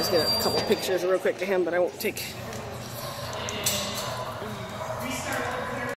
get a couple pictures real quick to him, but I won't take